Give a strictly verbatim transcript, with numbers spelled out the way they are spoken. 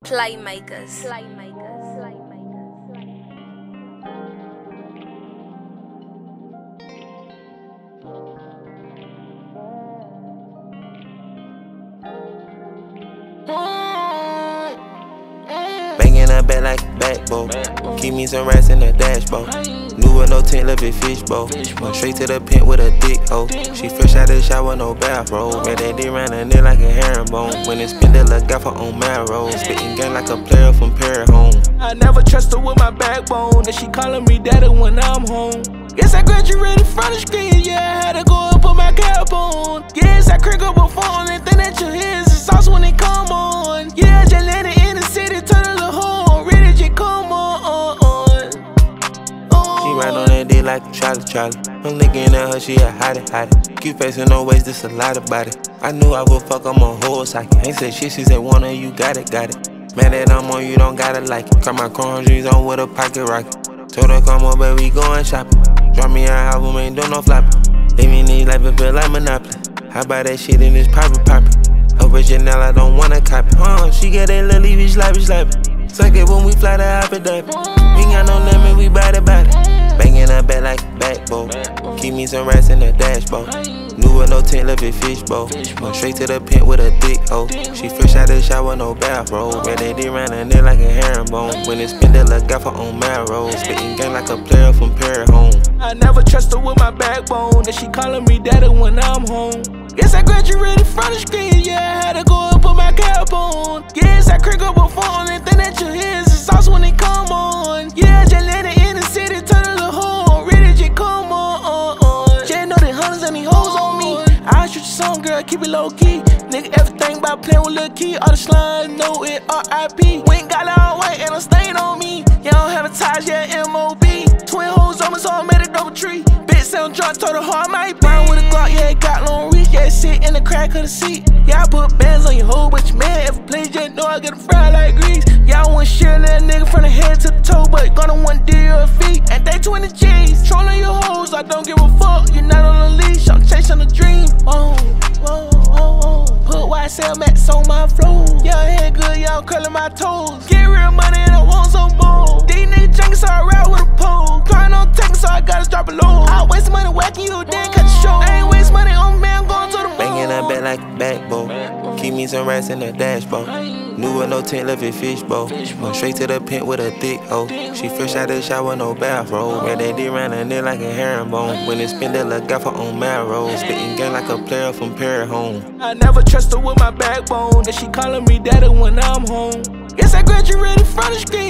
Playmakers. Playmakers. Banging her back like a backbone. Keep me some rats in the dashboard. New with no tent, left it fishbowl. Went straight to the pent with a thick hoe. She fresh out of the shower, no bathrobe. Red that dick round her neck like a herringbone. When it spin, they look out for on marrow. Spitting game like a player from Perry home. I never trust her with my backbone. And she calling me daddy when I'm home. Yes, I graduated from the street. Yeah, I had to go and put my cap on. Yes, I crank up a phone and think that your head is sauce when it come on. Yeah, just let it in the city, turn a little home. Ready, just come on. She ride on that dick like a Charlie Charlie. I'm looking at her, she a hottie hottie. Keep facing no ways, this a lot about it. I knew I would fuck, I'm on whole socket. Ain't said shit, she said one of you got it, got it. Man that I'm on, you don't gotta like it. Got my chrome jeans on with a pocket rocket. Told her come on, baby, going shopping. Drop me an album, ain't do no flopping. Leave me need life, it feel like Monopoly. How about that shit in this poppin' poppin'? Original, I don't wanna copy. Uh, she get that little leavey slappy slappy. Suck it when we fly to Abu Dhabi. We ain't got no limit, we body body. Banging her back like a backbone. Keep me some rats in the dashboard. New with no tent, left it fishbowl. Went straight to the pent with a thick hoe. She fresh out of the shower, no bathrobe. Red that dick round her neck like a herringbone. When it spin, they look out for on marrow. Spitting game like a player from Perry home. I never trust her with my backbone. And she calling me daddy when I'm home. Yes, I graduated from the street. Yeah, I had to go and put my cap on. Yes, I crank up a phone and think that your head is sauce when it come on. Yeah, just let it in the city, turn a little home. Ready, just come on. Just know the hunters and these hoes on me. I shoot your song, girl, keep it low key. Nigga, everything about playing with Lil Key. All the slime, know it, R I P We ain't got it all white and a stain on me. You don't have a ties, yeah, M O B Twin hoes on me, so I made a double tree. Bitch sound drunk, told her heart might be. Round with a Glock, yeah, it got long reach. Yeah, sit in the crack of the seat. Yeah, I put bands on your hoe, but your man ever play, just know I get a fried like grease. Yeah, I want shit, little nigga, from the head to the toe, but gonna want D or feet. And they twenty G's, trolling your hoes, I don't give a fuck. You're not on the leash, I'm chasing a dream. Oh, oh, oh, oh. Put Y S L Max on my flow. Yeah, head good, yeah, I'm curling my toes. Get real money and I want some more. These niggas junkies, so I ride with a pole. Crying on taking, so I gotta drop a low. I waste money whacking you, then cut the show. I ain't waste money on me, I'm going to the mall. Banging her back like a backbone. Keep me some rats in the dashboard. New with no tent, left it fishbowl. Went straight to the pent with a thick hoe. She fresh out of the shower, no bathrobe. Red that dick round her neck like a herringbone. When it spin, they look out for on marrow. Spitting game like a player from Perry home. I never trust her with my backbone. And she calling me daddy when I'm home. Yes, I graduated from the street.